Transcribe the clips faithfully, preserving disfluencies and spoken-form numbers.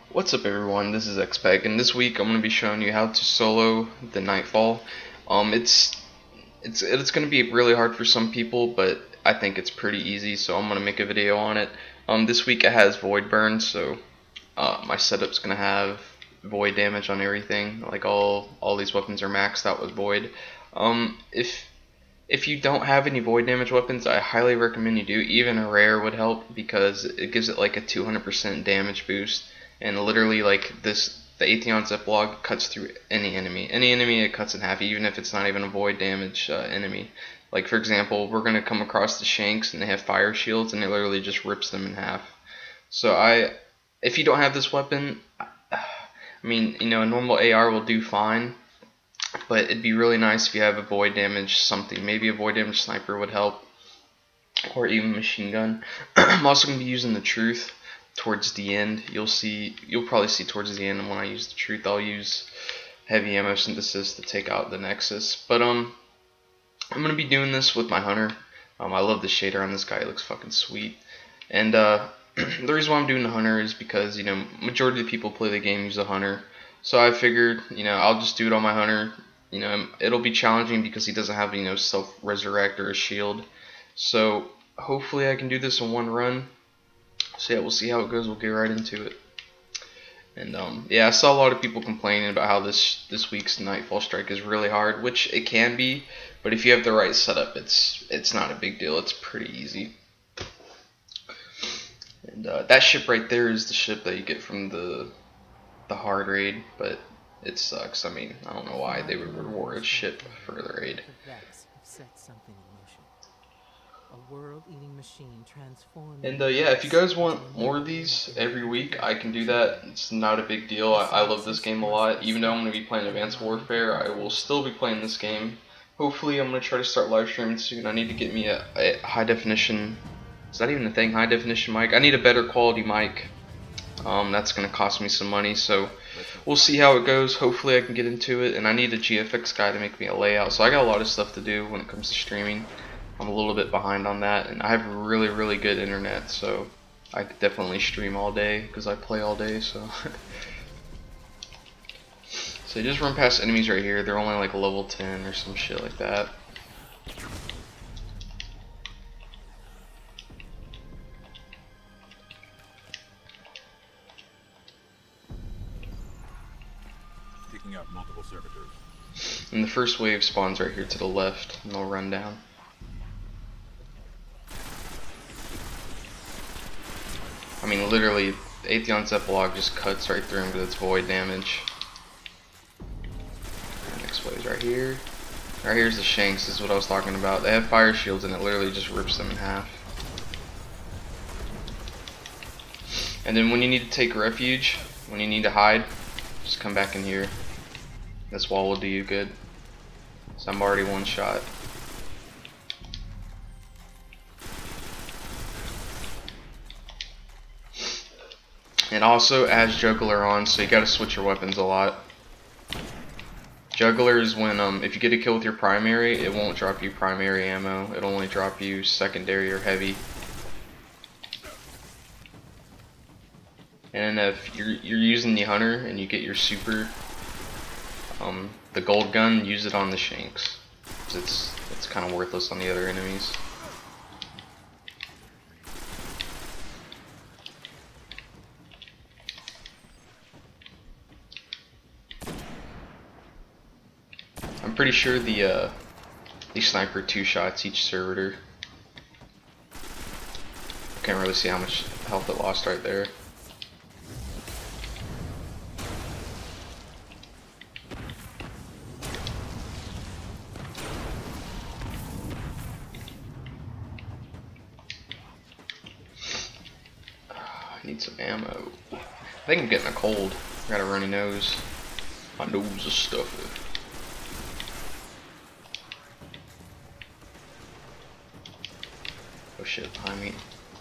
What's up everyone, this is Xpeg, and this week I'm going to be showing you how to solo the Nightfall. Um, it's it's it's going to be really hard for some people, but I think it's pretty easy, so I'm going to make a video on it. Um, this week it has Void Burn, so uh, my setup's going to have Void damage on everything. Like all all these weapons are maxed out with Void. Um, if if you don't have any Void damage weapons, I highly recommend you do. Even a rare would help because it gives it like a two hundred percent damage boost. And literally, like this, the Atheon's epilogue cuts through any enemy. Any enemy it cuts in half, even if it's not even a void damage uh, enemy. Like for example, we're gonna come across the Shanks, and they have fire shields, and it literally just rips them in half. So I, if you don't have this weapon, I mean, you know, a normal A R will do fine, but it'd be really nice if you have a void damage something. Maybe a void damage sniper would help, or even machine gun. I'm also gonna be using the Truth. Towards the end, you'll see, you'll probably see towards the end when I use the Truth, I'll use heavy ammo synthesis to take out the Nexus. But um, I'm gonna be doing this with my Hunter. Um, I love the shader on this guy; it looks fucking sweet. And uh, the reason why I'm doing the Hunter is because you know majority of the people play the game use the Hunter. So I figured you know I'll just do it on my Hunter. You know it'll be challenging because he doesn't have you know self resurrect or a shield. So hopefully I can do this in one run. So yeah, we'll see how it goes. We'll get right into it. And um, yeah, I saw a lot of people complaining about how this this week's Nightfall strike is really hard, which it can be. But if you have the right setup, it's it's not a big deal. It's pretty easy. And uh, that ship right there is the ship that you get from the the hard raid, but it sucks. I mean, I don't know why they would reward a ship for the raid. World-eating machine transformed. And uh, yeah, if you guys want more of these every week, I can do that. It's not a big deal. I, I love this game a lot. Even though I'm going to be playing Advanced Warfare, I will still be playing this game. Hopefully, I'm going to try to start live streaming soon. I need to get me a, a high definition. Is that even a thing? High definition mic. I need a better quality mic. Um, that's going to cost me some money. So we'll see how it goes. Hopefully, I can get into it. And I need a G F X guy to make me a layout. So I got a lot of stuff to do when it comes to streaming. I'm a little bit behind on that, and I have really, really good internet, so I could definitely stream all day because I play all day. So, so you just run past enemies right here. They're only like level ten or some shit like that. Picking up multiple servitors. And the first wave spawns right here to the left, and they'll run down. I mean, literally, Atheon's epilogue just cuts right through him with its void damage. And next wave's right here. Right here's the Shanks, this is what I was talking about. They have fire shields and it literally just rips them in half. And then when you need to take refuge, when you need to hide, just come back in here. This wall will do you good. So I'm already one shot. And also adds Juggler on, so you gotta switch your weapons a lot. Juggler is when, um, if you get a kill with your primary, it won't drop you primary ammo. It'll only drop you secondary or heavy. And if you're, you're using the Hunter and you get your super, um, the gold gun, use it on the Shanks. 'Cause it's, it's kind of worthless on the other enemies. I'm pretty sure the uh, the sniper two shots each servitor. Can't really see how much health it lost right there. I need some ammo. I think I'm getting a cold. I got a runny nose. My nose is stuffy. Oh shit, behind me.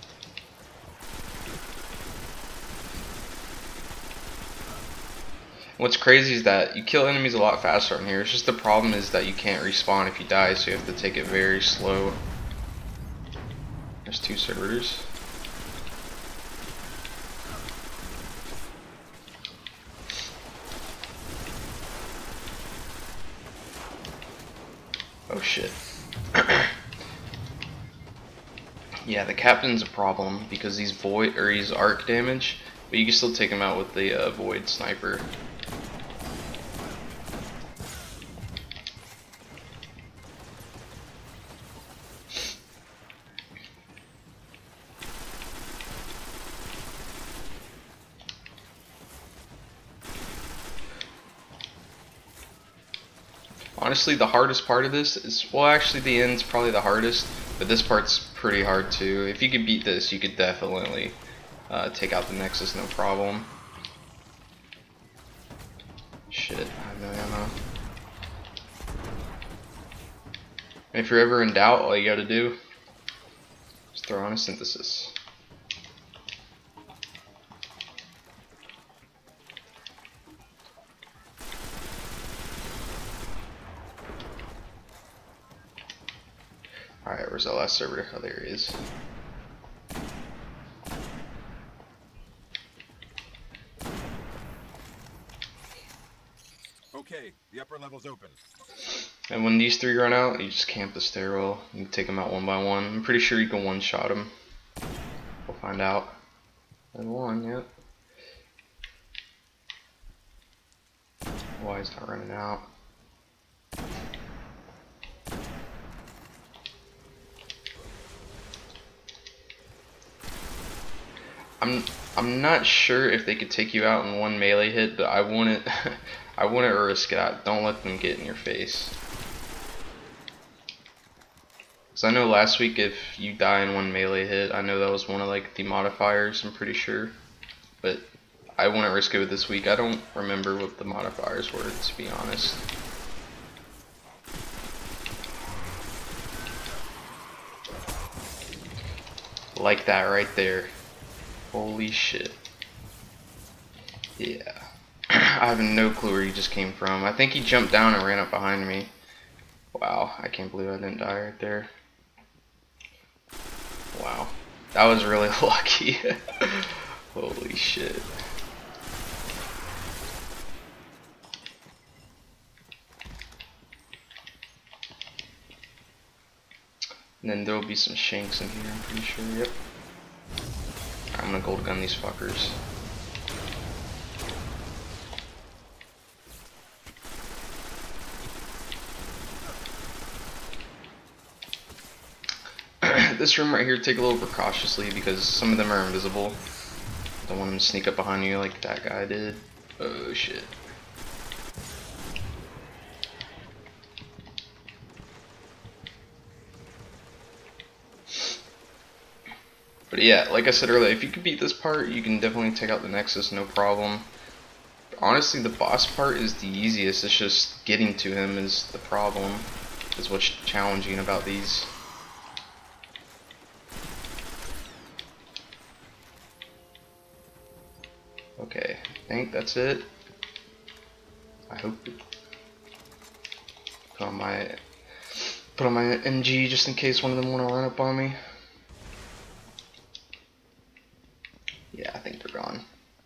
What's crazy is that you kill enemies a lot faster on here. It's just the problem is that you can't respawn if you die, so you have to take it very slow. There's two servitors. Oh shit. Yeah, the captain's a problem because he's void or he's arc damage, but you can still take him out with the uh, void sniper. Honestly, the hardest part of this is, well, actually the end's probably the hardest, but this part's pretty hard too. If you could beat this, you could definitely uh, take out the Nexus, no problem. Shit, I have no ammo. And if you're ever in doubt, all you gotta do is throw on a synthesis. Alright, where's that last server? Oh, there he is. Okay, the upper level's open. And when these three run out, you just camp the stairwell. You can take them out one by one. I'm pretty sure you can one-shot them. We'll find out. And one, yep. Why is not running out? I'm I'm not sure if they could take you out in one melee hit, but I wouldn't I wouldn't risk it out. Don't let them get in your face. Cause I know last week if you die in one melee hit, I know that was one of like the modifiers, I'm pretty sure. But I wouldn't risk it with this week. I don't remember what the modifiers were, to be honest. Like that right there. Holy shit. Yeah. I have no clue where he just came from. I think he jumped down and ran up behind me. Wow, I can't believe I didn't die right there. Wow. That was really lucky. Holy shit. And then there'll be some shanks in here, I'm pretty sure, yep. I'm gonna gold gun these fuckers. This room right here, take a little precautiously because some of them are invisible. Don't want them to sneak up behind you like that guy did. Oh shit. But yeah, like I said earlier, if you could beat this part, you can definitely take out the Nexus, no problem. Honestly, the boss part is the easiest. It's just getting to him is the problem. Is what's challenging about these. Okay, I think that's it. I hope. Put on my put on my M G just in case one of them want to run up on me. Yeah, I think they're gone.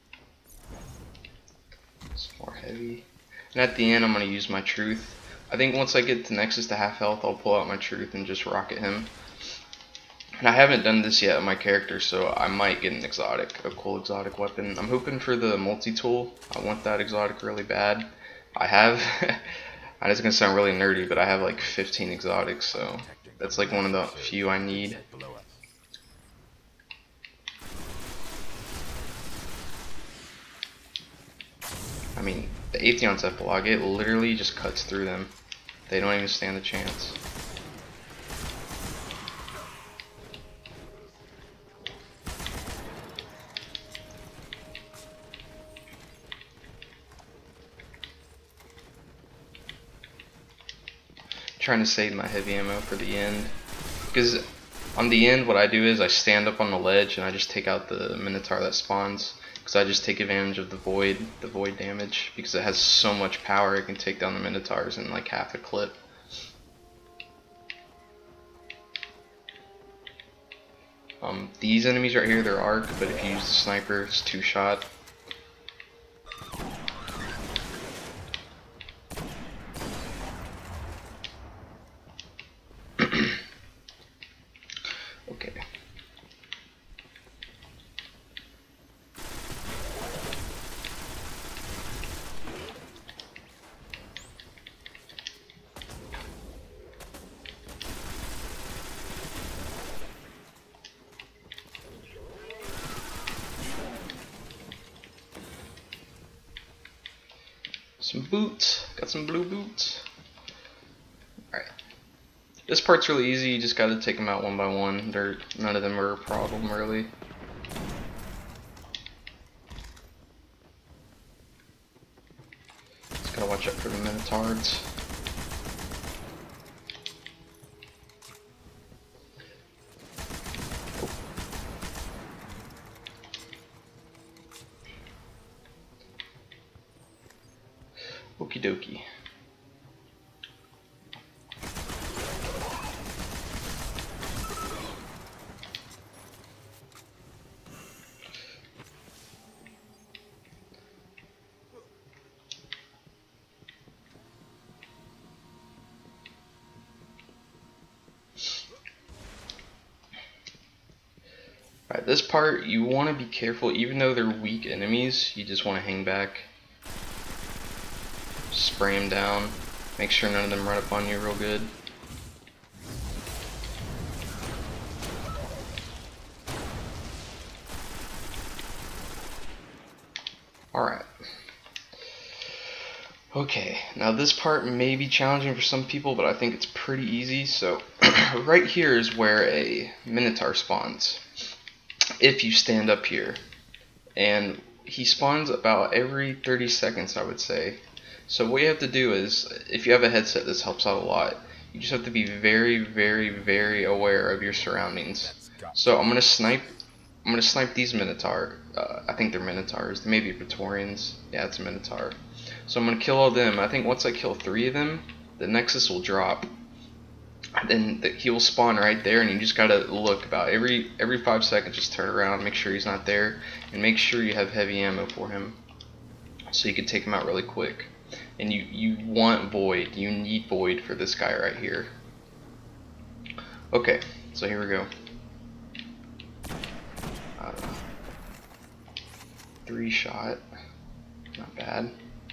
It's more heavy. And at the end, I'm going to use my truth. I think once I get to Nexus to half health, I'll pull out my truth and just rocket him. And I haven't done this yet with my character, so I might get an exotic, a cool exotic weapon. I'm hoping for the multi-tool. I want that exotic really bad. I have, I know it's going to sound really nerdy, but I have like fifteen exotics, so that's like one of the few I need. I mean, the Atheon's epilogue, it literally just cuts through them. They don't even stand a chance. Trying to save my heavy ammo for the end. Because on the end, what I do is I stand up on the ledge and I just take out the Minotaur that spawns. Because I just take advantage of the void, the void damage, because it has so much power. It can take down the Minotaurs in like half a clip. Um, these enemies right here, they're arc, but if you use the sniper, it's two shot. Some boots. Got some blue boots. Alright. This part's really easy. You just gotta take them out one by one. They're, none of them are a problem, really. Just gotta watch out for the Minotaurs. Okie dokie. Alright, this part you want to be careful. Even though they're weak enemies, you just want to hang back. Spray them down. Make sure none of them run up on you real good. Alright. Okay, now this part may be challenging for some people, but I think it's pretty easy. So, right here is where a Minotaur spawns. If you stand up here. And he spawns about every thirty seconds, I would say. So what you have to do is, if you have a headset, this helps out a lot. You just have to be very, very, very aware of your surroundings. So I'm gonna snipe. I'm gonna snipe these Minotaur. Uh, I think they're Minotaurs. They may be Praetorians. Yeah, it's a Minotaur. So I'm gonna kill all them. I think once I kill three of them, the Nexus will drop. Then the, he will spawn right there, and you just gotta look about every every five seconds. Just turn around, make sure he's not there, and make sure you have heavy ammo for him, so you can take him out really quick. And you, you want Void. You need Void for this guy right here. Okay, so here we go. Uh, three shot. Not bad.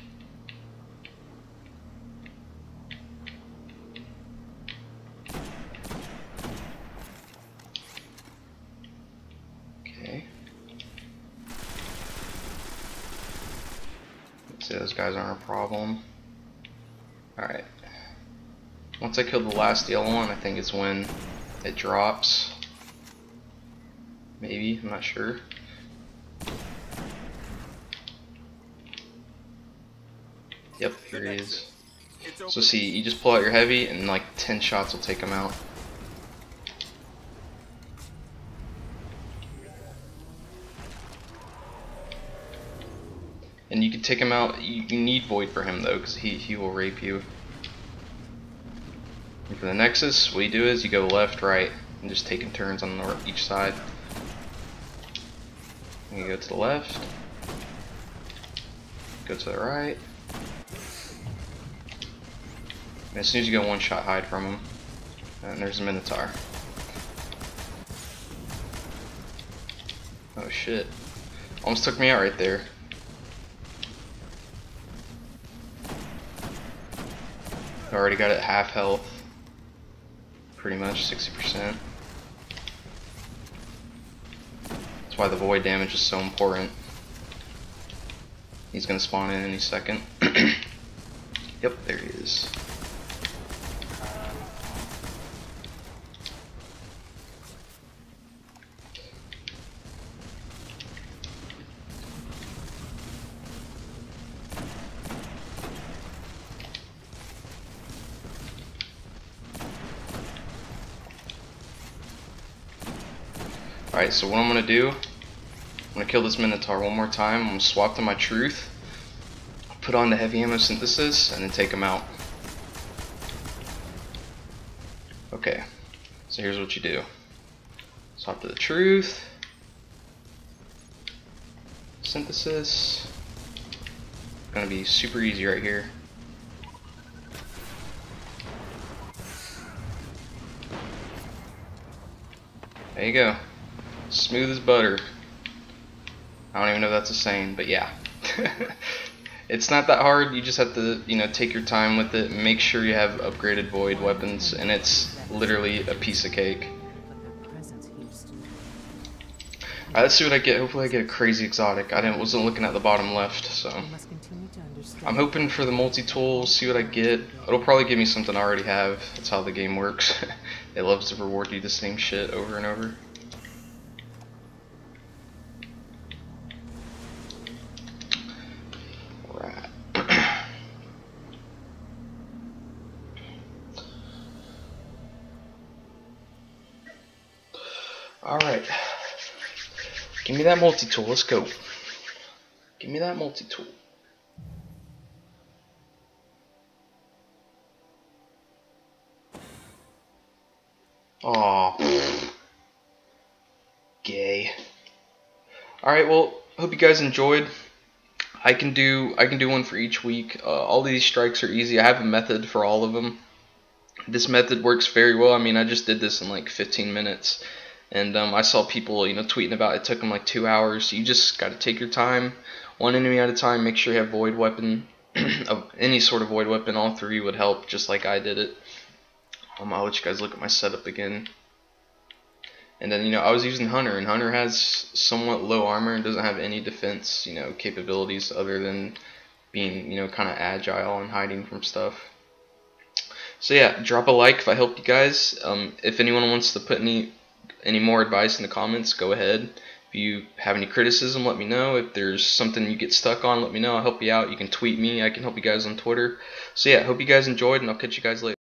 Okay. See, those guys aren't a problem. Alright. Once I kill the last yellow one, I think it's when it drops. Maybe, I'm not sure. Yep, here he is. So see, you just pull out your heavy and like ten shots will take him out. And you can take him out. You, you need Void for him though, because he, he will rape you. And for the Nexus, what you do is you go left, right, and just taking turns on the, each side. And you go to the left, go to the right. And as soon as you go one shot, hide from him. And there's a Minotaur. Oh shit. Almost took me out right there. I already got it half health. Pretty much, sixty percent. That's why the void damage is so important. He's gonna spawn in any second. Yep, there he is. Alright, so what I'm going to do, I'm going to kill this Minotaur one more time. I'm going to swap to my Truth, put on the heavy ammo synthesis, and then take him out. Okay, so here's what you do. Swap to the Truth, synthesis. It's going to be super easy right here. There you go. Smooth as butter. I don't even know if that's a saying, but yeah. It's not that hard. You just have to, you know, take your time with it. Make sure you have upgraded void weapons, and it's literally a piece of cake. Alright, let's see what I get. Hopefully I get a crazy exotic. I didn't wasn't looking at the bottom left, so You must continue to understand. I'm hoping for the multi-tool, see what I get. It'll probably give me something I already have. That's how the game works. It loves to reward you the same shit over and over. Right. Alright. Give me that multi-tool, let's go. Give me that multi-tool. Aw. Gay. Alright, well, hope you guys enjoyed. I can do I can do one for each week. Uh, all of these strikes are easy. I have a method for all of them. This method works very well. I mean, I just did this in like fifteen minutes. And um, I saw people, you know, tweeting about it. It took them like two hours. You just got to take your time, one enemy at a time. Make sure you have void weapon, of any sort of void weapon. All three would help, just like I did it. Um, I'll let you guys look at my setup again. And then, you know, I was using Hunter, and Hunter has somewhat low armor and doesn't have any defense, you know, capabilities other than being, you know, kind of agile and hiding from stuff. So yeah, drop a like if I helped you guys. Um, if anyone wants to put any any more advice in the comments, go ahead. If you have any criticism, let me know. If there's something you get stuck on, let me know. I'll help you out. You can tweet me. I can help you guys on Twitter. So yeah, hope you guys enjoyed, and I'll catch you guys later.